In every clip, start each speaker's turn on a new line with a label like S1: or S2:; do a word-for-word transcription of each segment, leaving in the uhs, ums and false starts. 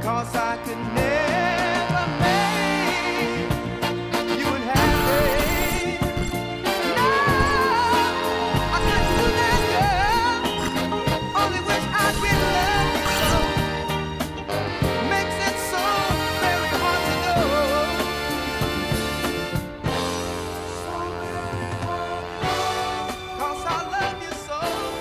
S1: 'cause I could never make you unhappy. No, I couldn't do that, girl. Only wish I'd been loved so. Makes it so very hard to know. So very hard to know, 'cause I love you so.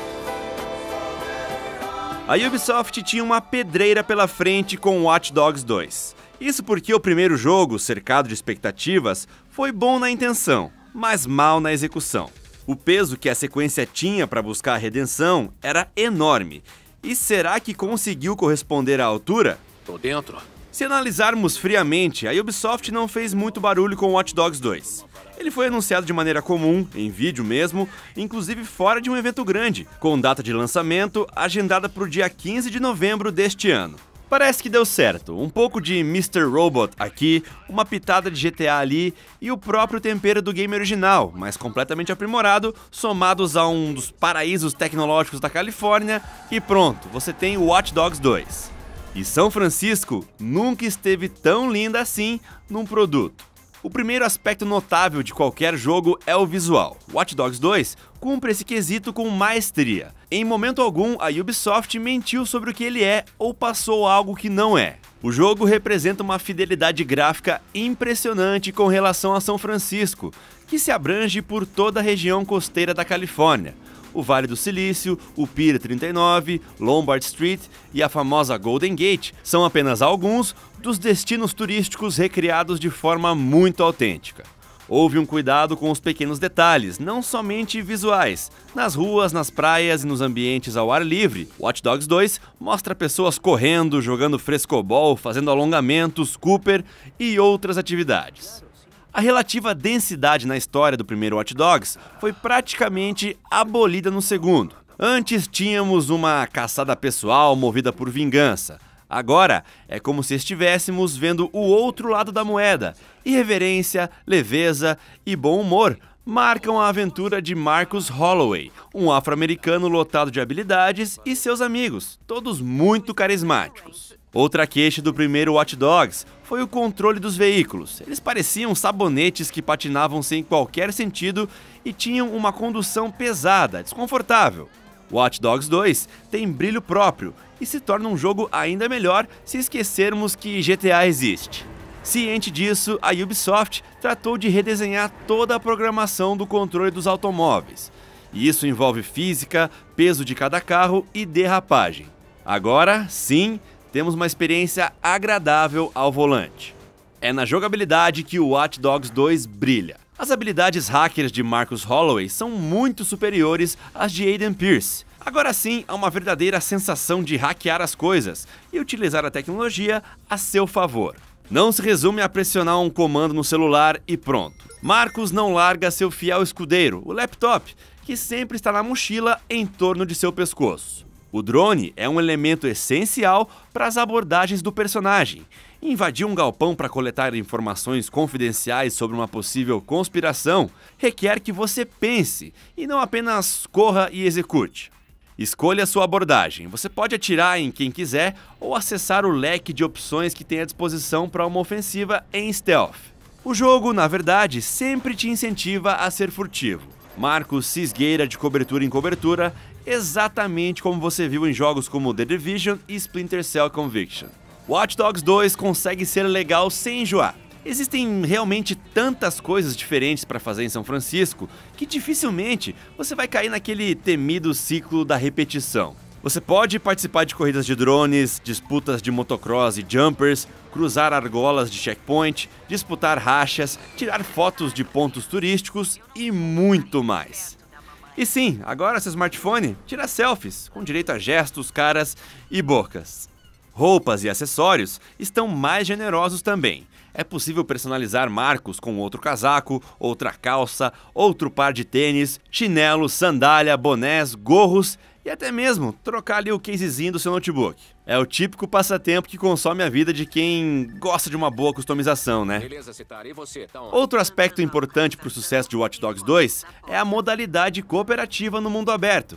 S2: A Ubisoft tinha uma pedreira pela frente com Watch Dogs dois. Isso porque o primeiro jogo, cercado de expectativas, foi bom na intenção, mas mal na execução. O peso que a sequência tinha para buscar a redenção era enorme. E será que conseguiu corresponder à altura?
S3: Tô dentro.
S2: Se analisarmos friamente, a Ubisoft não fez muito barulho com Watch Dogs dois. Ele foi anunciado de maneira comum, em vídeo mesmo, inclusive fora de um evento grande, com data de lançamento agendada para o dia quinze de novembro deste ano. Parece que deu certo, um pouco de mister Robot aqui, uma pitada de G T A ali e o próprio tempero do game original, mas completamente aprimorado, somados a um dos paraísos tecnológicos da Califórnia e pronto, você tem o Watch Dogs dois. E São Francisco nunca esteve tão linda assim num produto. O primeiro aspecto notável de qualquer jogo é o visual. Watch Dogs dois cumpre esse quesito com maestria. Em momento algum, a Ubisoft mentiu sobre o que ele é ou passou algo que não é. O jogo representa uma fidelidade gráfica impressionante com relação a São Francisco, que se abrange por toda a região costeira da Califórnia. O Vale do Silício, o Pier trinta e nove, Lombard Street e a famosa Golden Gate são apenas alguns dos destinos turísticos recriados de forma muito autêntica. Houve um cuidado com os pequenos detalhes, não somente visuais. Nas ruas, nas praias e nos ambientes ao ar livre, Watch Dogs dois mostra pessoas correndo, jogando frescobol, fazendo alongamentos, Cooper e outras atividades. A relativa densidade na história do primeiro Watch Dogs foi praticamente abolida no segundo. Antes tínhamos uma caçada pessoal movida por vingança. Agora é como se estivéssemos vendo o outro lado da moeda. Irreverência, leveza e bom humor marcam a aventura de Marcus Holloway, um afro-americano lotado de habilidades e seus amigos, todos muito carismáticos. Outra queixa do primeiro Watch Dogs foi o controle dos veículos. Eles pareciam sabonetes que patinavam sem qualquer sentido e tinham uma condução pesada, desconfortável. Watch Dogs dois tem brilho próprio e se torna um jogo ainda melhor se esquecermos que G T A existe. Ciente disso, a Ubisoft tratou de redesenhar toda a programação do controle dos automóveis. E isso envolve física, peso de cada carro e derrapagem. Agora, sim, temos uma experiência agradável ao volante. É na jogabilidade que o Watch Dogs dois brilha. As habilidades hackers de Marcus Holloway são muito superiores às de Aiden Pearce. Agora sim, há uma verdadeira sensação de hackear as coisas e utilizar a tecnologia a seu favor. Não se resume a pressionar um comando no celular e pronto. Marcus não larga seu fiel escudeiro, o laptop, que sempre está na mochila em torno de seu pescoço. O drone é um elemento essencial para as abordagens do personagem. Invadir um galpão para coletar informações confidenciais sobre uma possível conspiração requer que você pense e não apenas corra e execute. Escolha sua abordagem. Você pode atirar em quem quiser ou acessar o leque de opções que tem à disposição para uma ofensiva em stealth. O jogo, na verdade, sempre te incentiva a ser furtivo. Marcus se esgueira de cobertura em cobertura, exatamente como você viu em jogos como The Division e Splinter Cell Conviction. Watch Dogs dois consegue ser legal sem enjoar. Existem realmente tantas coisas diferentes para fazer em São Francisco que dificilmente você vai cair naquele temido ciclo da repetição. Você pode participar de corridas de drones, disputas de motocross e jumpers, cruzar argolas de checkpoint, disputar rachas, tirar fotos de pontos turísticos e muito mais. E sim, agora seu smartphone tira selfies, com direito a gestos, caras e bocas. Roupas e acessórios estão mais generosos também. É possível personalizar Marcus com outro casaco, outra calça, outro par de tênis, chinelo, sandália, bonés, gorros e até mesmo trocar ali o casezinho do seu notebook. É o típico passatempo que consome a vida de quem gosta de uma boa customização, né?
S3: Beleza, Citar. E você? Tá onde?
S2: Outro aspecto importante para o sucesso de Watch Dogs dois é a modalidade cooperativa no mundo aberto.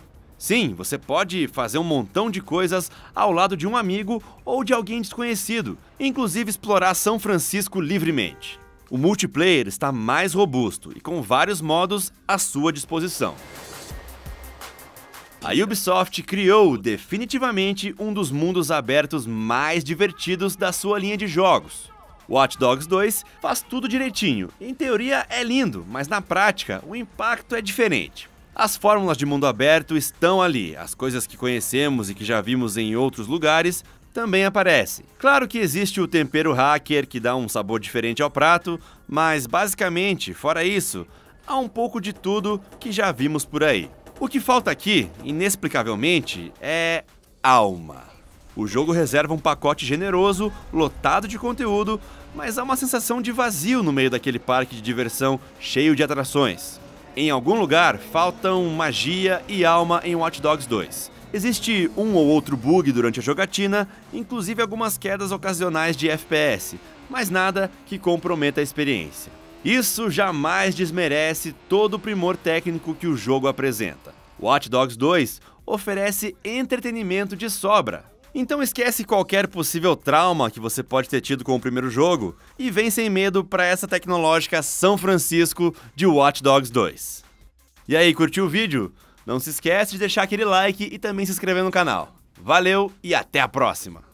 S2: Sim, você pode fazer um montão de coisas ao lado de um amigo ou de alguém desconhecido, inclusive explorar São Francisco livremente. O multiplayer está mais robusto e com vários modos à sua disposição. A Ubisoft criou definitivamente um dos mundos abertos mais divertidos da sua linha de jogos. Watch Dogs dois faz tudo direitinho. Em teoria é lindo, mas na prática o impacto é diferente. As fórmulas de mundo aberto estão ali, as coisas que conhecemos e que já vimos em outros lugares também aparecem. Claro que existe o tempero hacker que dá um sabor diferente ao prato, mas basicamente, fora isso, há um pouco de tudo que já vimos por aí. O que falta aqui, inexplicavelmente, é alma. O jogo reserva um pacote generoso, lotado de conteúdo, mas há uma sensação de vazio no meio daquele parque de diversão cheio de atrações. Em algum lugar, faltam magia e alma em Watch Dogs dois. Existe um ou outro bug durante a jogatina, inclusive algumas quedas ocasionais de F P S, mas nada que comprometa a experiência. Isso jamais desmerece todo o primor técnico que o jogo apresenta. Watch Dogs dois oferece entretenimento de sobra. Então esquece qualquer possível trauma que você pode ter tido com o primeiro jogo e vem sem medo para essa tecnológica São Francisco de Watch Dogs dois. E aí, curtiu o vídeo? Não se esquece de deixar aquele like e também se inscrever no canal. Valeu e até a próxima!